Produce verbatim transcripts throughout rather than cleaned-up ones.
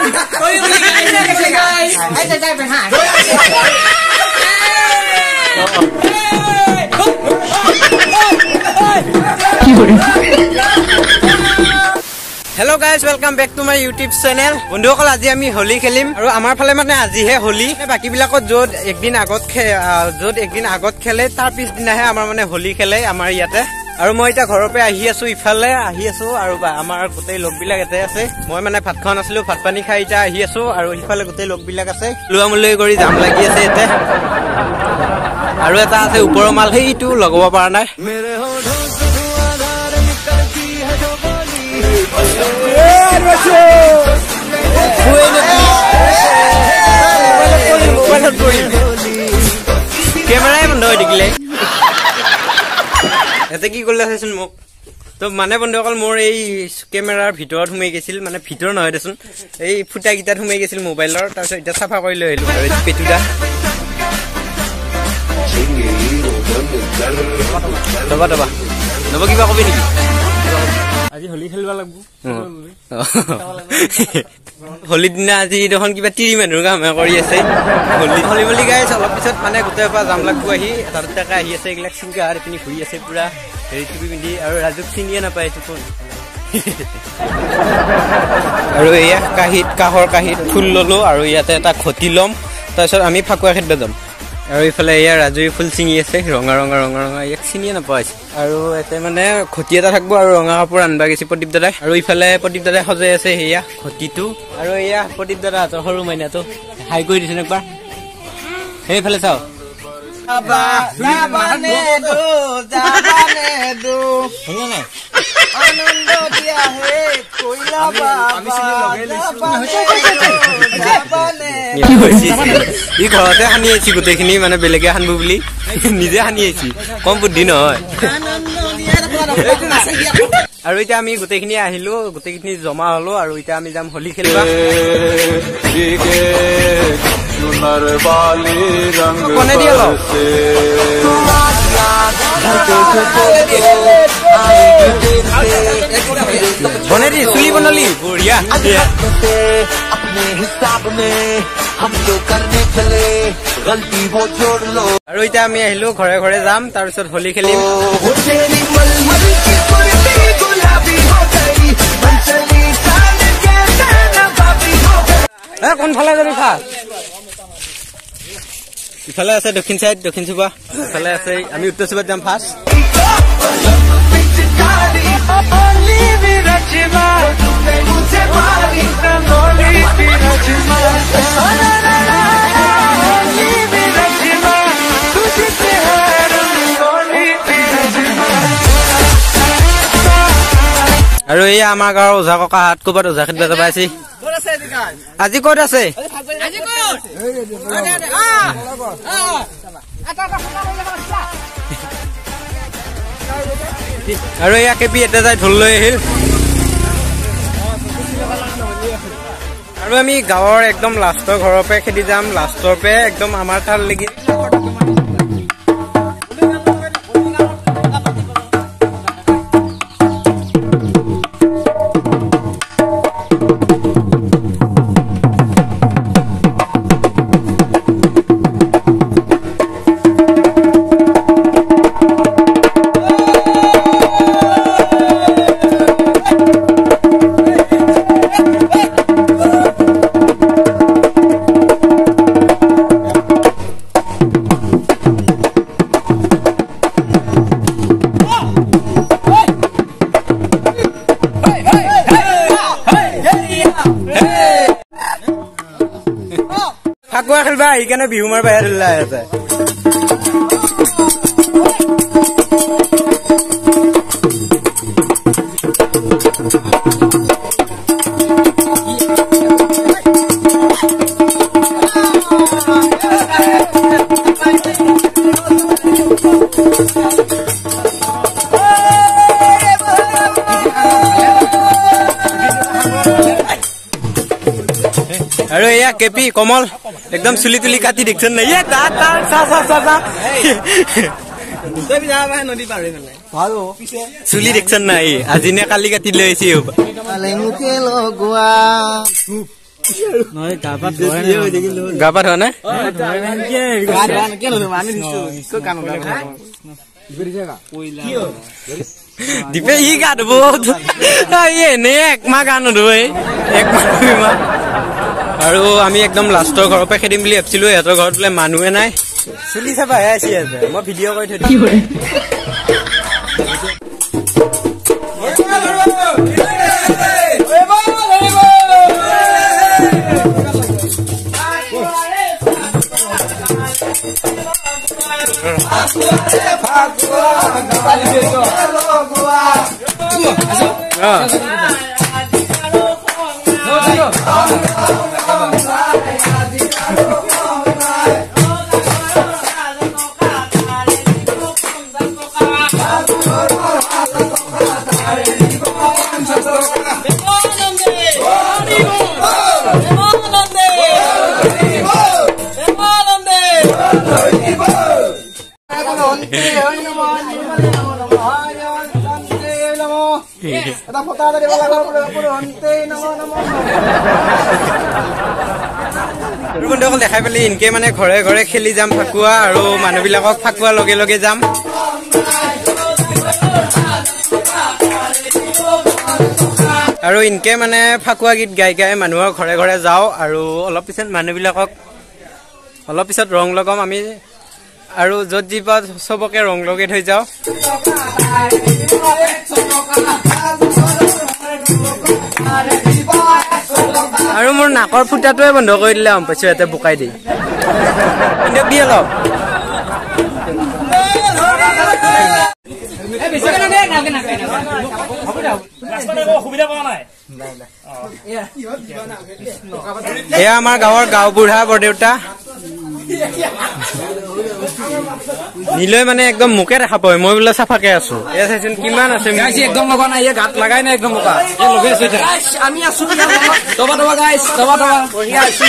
ไอ้ใจใจไปหาHello guys, welcome back to my YouTube channel. বন্ধুসকল আজি আমি হোলি খেলিম আৰু আমাৰ ফালে মানে আজিহে হোলি বাকি বিলাকত যত একদিন আগত যত একদিন আগত খেলে তাৰ পিছ দিনাহে আমাৰ মানে হোলি খেলে আমাৰ ইয়াতে আৰু মই এটা ঘৰৰ পৰা আহি আছো ইফালে আহি আছো আৰু আমাৰ গোটেই লোকবিলাক এতে আছে মই মানে ভাত খান আছিলো ভাত পানী খাই এটা আহি আছো আৰু ইফালে গোটেই লোকবিলাক আছে লুৱামুলৈ কৰি জাম লাগি আছে এতে আৰু এটা আছে ওপৰৰ মাল হেইটো লগাব পৰা নাই মেৰে হোঠো সে ধুআঁধাৰ নিকলতি হে जो बोली এ ৰচো ফুয়ে নে মোবাইলত পৰি কেমেৰাই বন্ধ হৈ থাকিলে এতে কি কৰিলে চাইছোন মোক তো মানে বন্ধুসকল মোৰ এই কেমেৰাৰ ভিতৰত সোমাই গৈছিল মানে ভিতৰ নহয় দেচোন এই ফুটা গিটাত সোমাই গৈছিল মোবাইলৰ তাৰপিছত এটা সাফা কৰি লৈ আহিলো আৰু পেটুদা দবা দবা দবা কিবা কবি নেকি আজি হোলি খেলবা লাগবো হোলি দিনা আজি দেখোন কিবা তিৰি মানুহৰ কাম কৰি আছে হোলি হোলি বুলি গাইছ অলপ পিছত মানে গোটেই পৰা জাম লাগবো আহি তাত টাকা আহি আছে এইবিলাক সিংগাৰ পিনি ঘূৰি আছে পুৰা হেৰি টুপি পিন্ধি আৰু ৰাজুক চিনিয়ে নাপায় এইটো কোন আৰু এয়া কাহিত কাহৰ কাহিত ফুল ললো আৰু ইয়াতে এটা ঘটি লম তাৰপিছত আমি ফাকুৱা খেদবা যাম আৰু ইফালে এয়া ৰাজুই ফুল চিঙি আছে ৰঙা ৰঙা ৰঙা ৰঙা ইয়াক চিনিয়ে নাপায় আৰু এতে মানে ঘটি এটা থাকবো আৰু ৰঙা কাপোৰ আনবা গেছি প্ৰদীপ দাদাই আৰু ইফালে প্ৰদীপ দাদাই সজাই আছে সেয়া ঘটিটো আৰু এয়া প্ৰদীপ দাদা হাতৰ সৰু মাইনাটো হাই কৰি দিছে একবাৰ সেইফালে চাও জাবানে দো জাবানে দো শুনা নাই আনন্দ দিয়া হে কইলা বাবা জাবানে কি হৈছে ই ঘৰতে হানি আছি গোটেইখিনি মানে বেলেগে হানবো বুলি নিজে হানি আছি কম বুদ্ধি নহয় আৰু এটা আমি গোটেইখিনি আহিলো গোটেইখিনি জমা হলো আৰু এটা আমি যাম হোলি খেলিবা सुनर वाले रंग कोने दिया लो बने दी सुली बनली बढ़िया अपने हिसाब में हम तो करने चले गलती वो जोड़ लो আৰু এটা আমি আহিলো ঘৰে ঘৰে যাম তাৰ পিছত হোলি খেলিম এ কোন ফালে যাবি খা ইফালে আছে দক্ষিণ সাইড দক্ষিণ সুবা ইফালে আছে আমি উত্তৰ সুবাত যাম ফাৰ্ষ্ট আৰু এই আমাৰ গাঁৱৰ ওজা ককা হাত ক'বাত ওজা খেদবা যাবা আছে আজি ক'ত আছে আৰু এয়া কেপি এটা যাই ঢোল লৈ আহিল আৰু আমি গাঁৱৰ একদম লাষ্টৰ ঘৰৰ পৰা খেদি যাম লাষ্টৰ পৰা একদম আমাৰ তাৰ লাগি ফাকুৱা খেলবা সেইকাৰণে বিহু মাৰ বাহিৰ ওলাই আছে আৰু এয়া কেপি কমল একদম চুলি তুলি কাটি দেখছন না ইয়ে তা তা সা সা সা সা তুই যা ভাই নদী পারে না ভালো চুলি দেখছন না এই আজি নে কালি কাটি লইছি আলে মুকে লগোয়া নহয় গা পা ধোৱা নাই গা পা ধোৱা নাই দীপে ই গা ধুব এনে একমাহ গা নোধোৱে একমাহ দুইমাহ আৰু আমি একদম লাষ্টৰ ঘৰৰ পৰা খেদিম বুলি ভাবিছিলো সিহঁতৰ ঘৰত বোলে মানুহে নাই চুলি চাবাহে আছি আছে মই ভিডিঅ' কৰি থৈ দিম বন্ধুসকল দেখাই পালি ইনকে মানে ঘৰে ঘৰে খেলি যাম ফাকুৱা আৰু মানুহবিলাকক ফাকুৱাৰ লগে লগে যাম আৰু ইনকে মানে ফাকুৱা গীত গাই গাই মানুহৰ ঘৰে ঘৰে যাওঁ আৰু অলপ পিছত মানুহবিলাকক অলপ পিছত ৰং লগাম আমি আৰু য'ত যি পাওঁ চবকে ৰং লগাই থৈ যাওঁ আৰু মোৰ নাকৰ ফুটাটোৱে বন্ধ কৰি দিলে গম পাইছো ইয়াতে বোকাই দি দিয়ে অলপ এয়া আমাৰ গাঁৱৰ গাঁও বুঢ়া বৰদেউতা নিলৈ মানে একদম মোকে দেখা পায় মই বোলে চাফাকে আছো এয়া চাইছোন কিমান আছে একদম লগা নাই গাত লাগাই নাই একদম বোকা লগে আছে আমি আছো দবা দবা গাইছ দবা দবা বঢ়িয়া আছো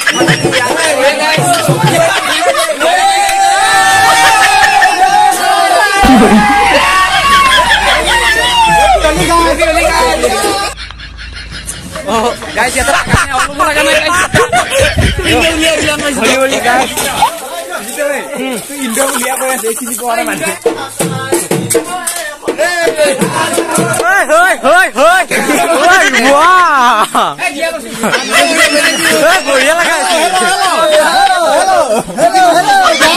Oh, guys, ya tak. Allah mula kan guys. Lihat lihat lihat guys. Boleh boleh guys. Gitu deh. Tu Indo lihat apa yang di sini kau orang mana? Hoi hoi hoi hoi. Hoi wah. Hei boleh lah guys. Hello hello hello hello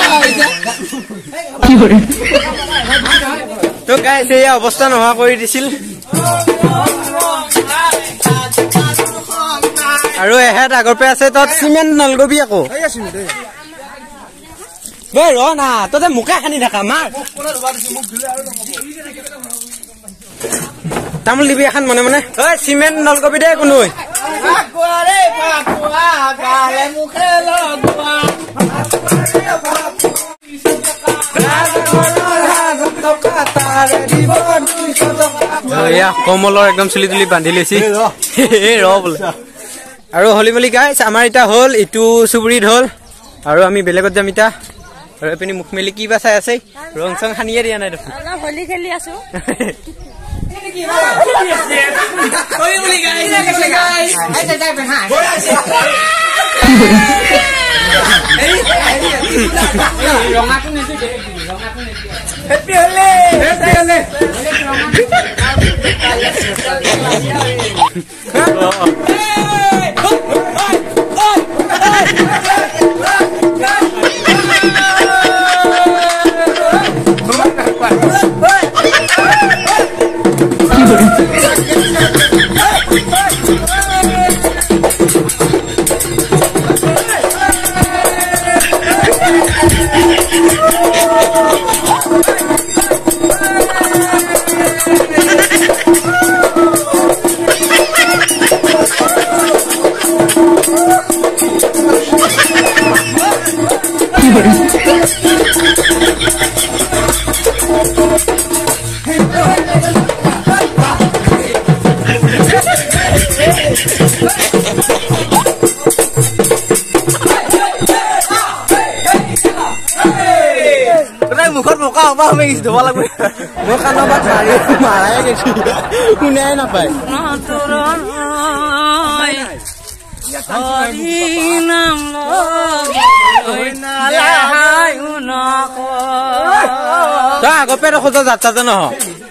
hello. Tu guys, saya অবস্থা নোহোৱা কৰি দিছিল আৰু এহেত আগৰ পৰা আছে তত cement নলগবি আকৌ বে ৰ না ততে মুখা খানি থাকা মাৰ তামুল দিবি এখন মনে মনে ঐ সিমেন্ট নলগবি দে কোনো ফাকুৱা ৰে ফাকুৱা গালে মুখে লগোৱা কমলৰ একদম চুলি তুলি বান্ধি লৈছি ৰ বোলে আৰু হলি মলি গাইছ আমাৰ এটা হল ইটো চুবুৰীত হল আৰু আমি বেলেগত যাম ইটা আৰু এপিনি মুখ মেলি কি বা চাই আছে ৰং চং খানিয়ে দিয়া নাই দেখোন অলপ হলি খেলি আছো হলি মলি গাইছ গাইছ আই যাই যাই বেহা ৰঙাটো নেছি ৰঙাটো নেছি হেপি হলে হেপি হলে মুখত বোকা হবা আমি কিছু ধোবা লাগবে মোৰ কাণৰ বাট মাৰি মাৰাই গেছি শুনাই নাপায় হৰি নাম লৈ নালাহায়ো নকয় তই আগৰ পৰা খোজা যাত্ৰাতে নহয়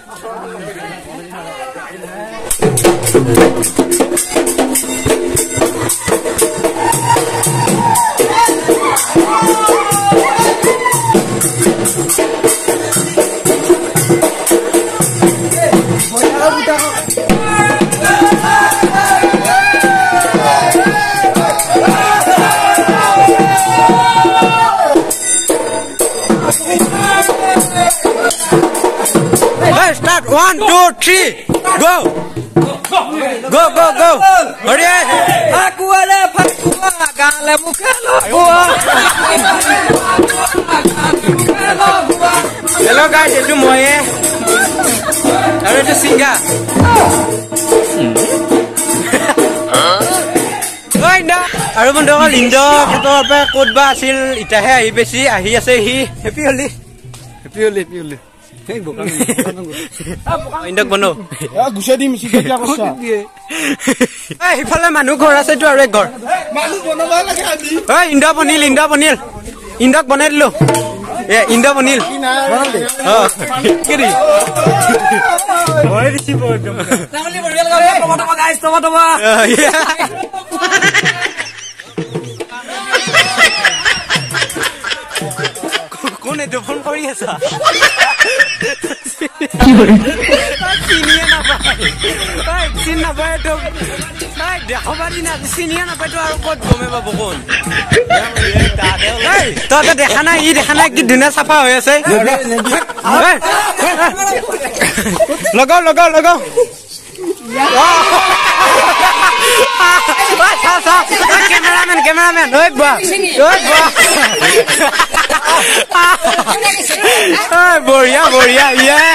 Start one, two, three, go, go, go, go. Hurry! Aku ada fakua gale muka lo. Hello guys, itu Moye. Ada itu Singa. Oh Indah. Ada pun dong Lindo. Kita apa kod basil. Itahe ahi besi ahi ase hi. Happy Holi. Happy Holi, Happy Holi. Hey bukan. Indak bono. Ya gusa di misi dia gusa. Eh ifale manu ঘর আছে তো আর এক ঘর। Manu বনাবা লাগে আজি। ওই ইন্দা বনিল ইন্দা বনিল। ইন্দাক বনাই দিলো। এ ইন্দা বনিল। বনাল দে। হ্যাঁ। কিরি। মই দিছি বড়। Family burial করে টমাটো গাইস টমাটো বা। কোনে তো ফোন কৰি আছা? কি হল? চিনিয়ে নাপায়। তাই চিনি নাপায় তো। তাই দেখাবাৰি না চিনিয়ে নাপায় তো আৰু ক'ত গমে পাব কোন? এই তই দেখা নাই ই দেখা নাই কি ধুনীয়া চাফা হৈ আছে। লগাও লগাও লগাও। Cameraman, cameraman, oi ba, oi ba. Oi, boria, boria, yeah.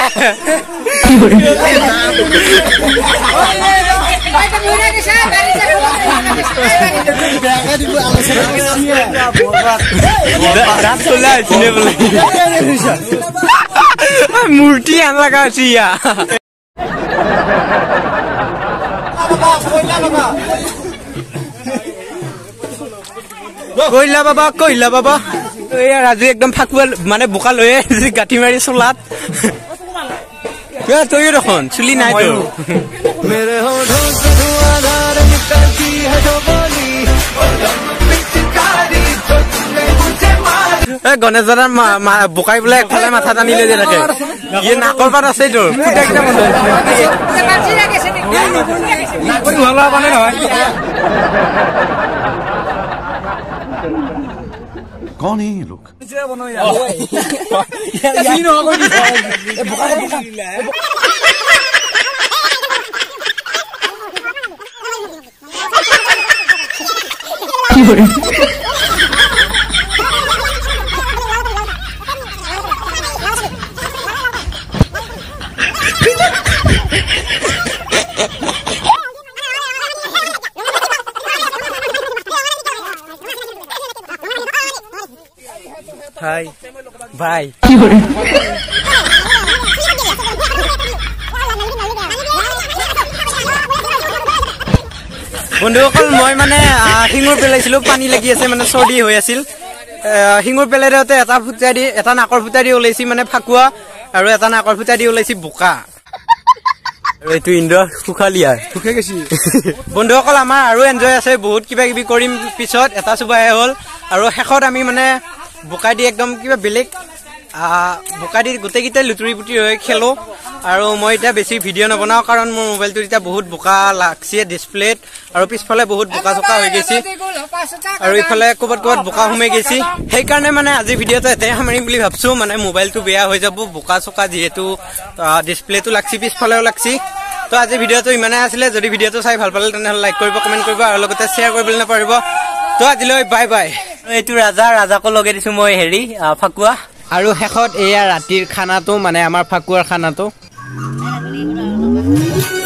Murti yang laga sia. কইলা বাবা কইলা বাবা এই রাজু একদম ফাকুয়া মানে বোকা লয়ে গাঁঠি মারি চুলাত তই দেখোন চুলি নাই তো মেরে হোঠোं से धुआंधार निकलती है जो बोली এই গণেশ দাদাৰ বোকাই বোলে একফালে মাথা টানি লৈ থাকে ইয়ে নাকৰ পাত আছে তোৰ ফুটা কিটা বন্ধ নাকৰি হলা মানে নহয় कौन है ये लोग Hai, bye. বন্ধুসকল মই মানে শিঙুৰ পেলাইছিলো পানী লাগি আছে মানে চৰ্দি হৈ আছিল শিঙুৰ পেলাই দিওঁতে এটা ফুটা দি এটা নাকৰ ফুটা দি ওলাইছি মানে ফাকুৱা আৰু এটা নাকৰ ফুটা দি ওলাইছি বোকা আৰু এইটো ইন্দ্ৰ সুখালিয়া সুখে গেছি বন্ধুসকল আমাৰ আৰু এনজয় আছে বহুত কিবা কিবি কৰিম পিছত এটা সুবাই হ'ল আৰু শেষত আমি মানে বোকা দি একদম কিবা বেলেগ বোকা দি গোটেইকেইটা লুতুৰি পুতুৰি হৈ খেলো আৰু মই এতিয়া বেছি ভিডিঅ' নবনাওঁ কাৰণ মোৰ মোবাইলটোত এতিয়া বহুত বোকা লাগছে ডিছপ্লেত আৰু পিছফালে বহুত বোকা চোকা হৈ গৈছে আৰু ইফালে ক'ৰবাত ক'ৰবাত বোকা সোমাই গৈছে সেইকাৰণে মানে আজি ভিডিঅ'টো এটাই সামৰিম বুলি ভাবছোঁ মানে মোবাইলটো বেয়া হৈ যাব বোকা চোকা যিহেতু ডিছপ্লেটো লাগছি পিছফালেও লাগছি তো আজি ভিডিঅ'টো ইমানেই আছিলে যদি ভিডিঅ'টো চাই ভাল পালে তেনেহ'লে লাইক কৰিব কমেণ্ট কৰিব আৰু লগতে শ্বেয়াৰ কৰিবলৈ নাপাহৰিব তো আজিলৈ বাই বাই এইটো ৰাজা ৰাজাকো লগাই দিছোঁ মই হেৰি ফাকুৱা আৰু শেষত এয়া ৰাতিৰ খানাটো মানে আমাৰ ফাকুৱাৰ খানাটো